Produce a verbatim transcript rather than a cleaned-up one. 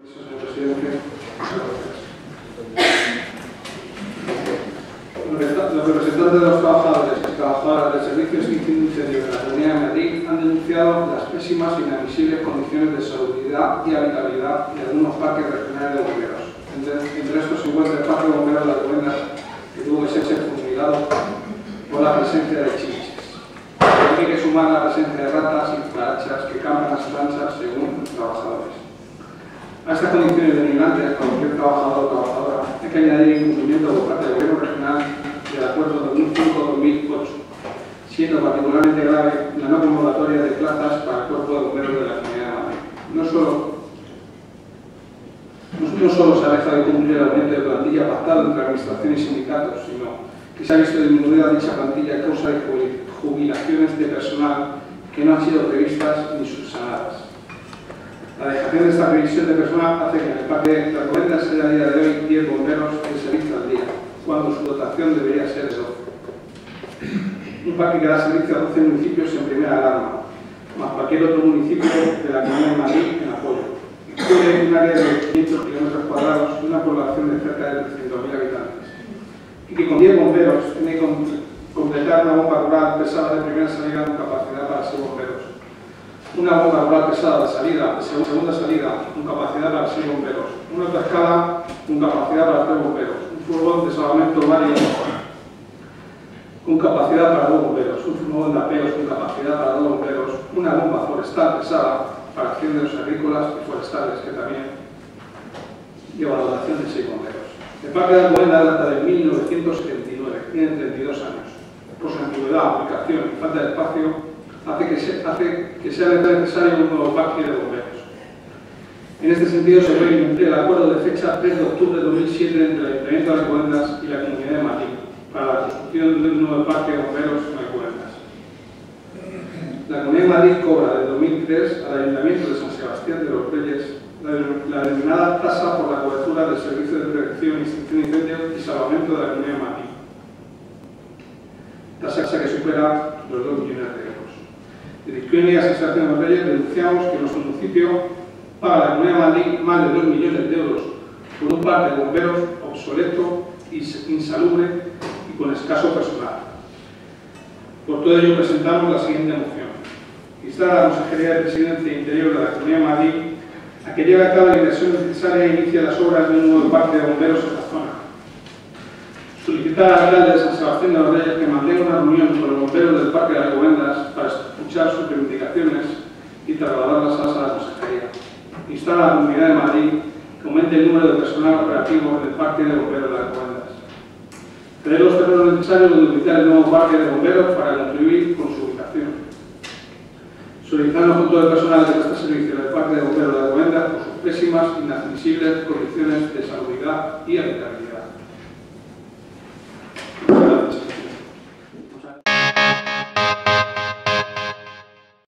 Señor presidente, los representantes de los trabajadores y trabajadoras del Servicio de Extinción de Incendios de la Comunidad de Madrid han denunciado las pésimas e inadmisibles condiciones de salubridad y habitabilidad de algunos parques regionales de bomberos. Entre, entre estos se encuentra el Parque de Bomberos de Alcobendas, que tuvo que ser fumigado por la presencia de chinches. Hay que sumar la presencia de ratas y cucarachas que cambian las planchas según los trabajadores. A estas condiciones denigrantes para cualquier trabajador o trabajadora hay que añadir el incumplimiento por parte del Gobierno regional del Acuerdo dos mil cinco dos mil ocho, siendo particularmente grave la no convocatoria de plazas para el Cuerpo de Bomberos de la Comunidad de Madrid. No solo, no, no solo se ha dejado de cumplir el aumento de plantilla pactado entre administraciones y sindicatos, sino que se ha visto disminuida dicha plantilla a causa de jubilaciones de personal que no han sido previstas ni subsanadas. La dejación de esta previsión de personal hace que en el Parque de Alcobendas sea a día de hoy diez bomberos en servicio al día, cuando su dotación debería ser de doce. Un parque que da servicio a doce municipios en primera alarma, más cualquier otro municipio de la Comunidad de Madrid en apoyo. Tiene un área de quinientos kilómetros cuadrados y una población de cerca de trescientos mil habitantes. Y que con diez bomberos tiene que completar una bomba rural pesada de primera salida con capacidad para seis bomberos. Una bomba rural pesada de salida, de segunda salida, con capacidad para seis bomberos. Una otra escala con capacidad para tres bomberos. Un furgón de salvamento vario con capacidad para dos bomberos. Un furgón de apeos con capacidad para dos bomberos. Una bomba forestal pesada para incendios agrícolas y forestales, que también lleva la dotación de seis bomberos. El Parque de Alcobendas data de mil novecientos setenta y nueve, tiene treinta y dos años. Por su antigüedad, aplicación y falta de espacio, hace que, se, hace que sea necesario un nuevo parque de bomberos. En este sentido, se puede cumplir el acuerdo de fecha tres de octubre de dos mil siete entre el Ayuntamiento de Alcobendas y la Comunidad de Madrid para la construcción de un nuevo parque de bomberos en Alcobendas. La Comunidad de Madrid cobra desde dos mil tres al Ayuntamiento de San Sebastián de los Reyes la, la denominada tasa por la cobertura del Servicio de Prevención y Extinción de Incendios y Salvamento de la Comunidad de Madrid, tasa que supera los dos millones de euros. Desde Izquierda y San Sebastián de los Reyes denunciamos que nuestro municipio paga a la Comunidad de Madrid más de dos millones de euros por un parque de bomberos obsoleto, insalubre y con escaso personal. Por todo ello presentamos la siguiente moción. Instar a la Consejería de Presidencia e Interior de la Comunidad de Madrid a que lleve a cabo la inversión necesaria e inicie las obras de un nuevo parque de bomberos en la zona. Solicitar al alcalde de San Sebastián de los Reyes que mantenga una reunión con los bomberos del Parque de Alcobendas para escuchar sus reivindicaciones y trasladarlas a la Consejería. Instar a la Comunidad de Madrid que aumente el número de personal operativo del Parque de Bomberos de Alcobendas. Tener los terrenos necesarios donde ubicar el nuevo Parque de Bomberos para contribuir con su ubicación. Solicitar al conjunto de personal que presta servicio del Parque de Bomberos de Alcobendas por sus pésimas, inadmisibles condiciones de salubridad y habitabilidad.